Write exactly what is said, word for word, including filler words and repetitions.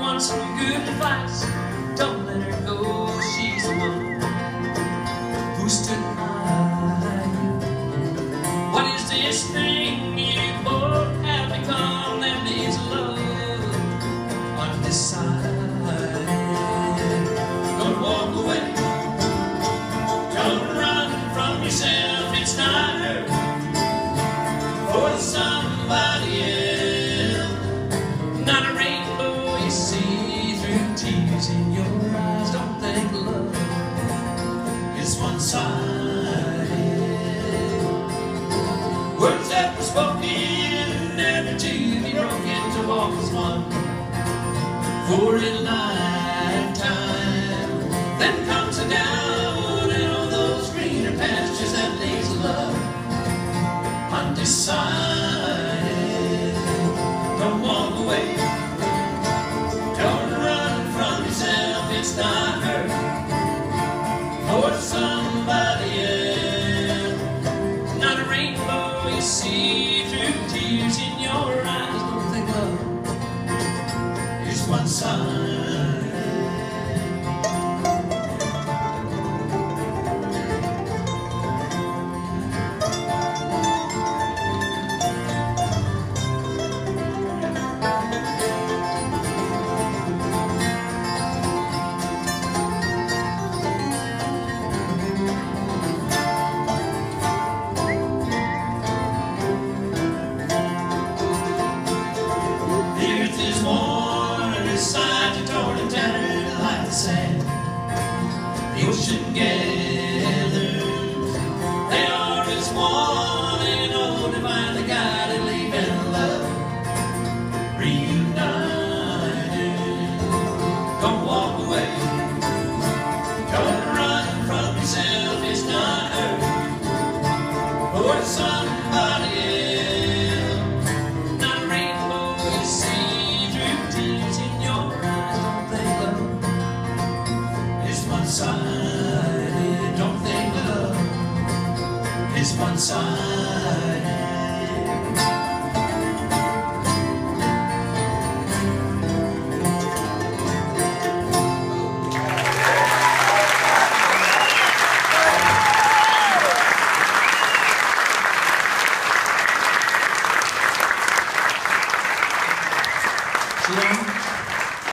want some good advice, don't let her go. She's the one who stood by you. What is this thing you both have become? That is love undecided. Don't walk away, don't run from yourself. It's not her for somebody else. Not a rainbow you see through tears in your eyes. Don't think love is one-sided. Words that were spoken, never to be broken, to walk as one for a lifetime. Then comes a down and all those greener pastures that lays love undecided. Don't walk away, don't run from yourself. It's not her or somebody else. Not a rainbow you see through tears in your eyes. Don't think love is one-sided. The ocean gathers, they are as one and all divinely guided, leaving love reunited. Don't walk away, don't run from yourself. It's not her or somebody else. Not a rainbow you see through tears in your eyes. Don't think love one-sided. Don't think love is one-sided.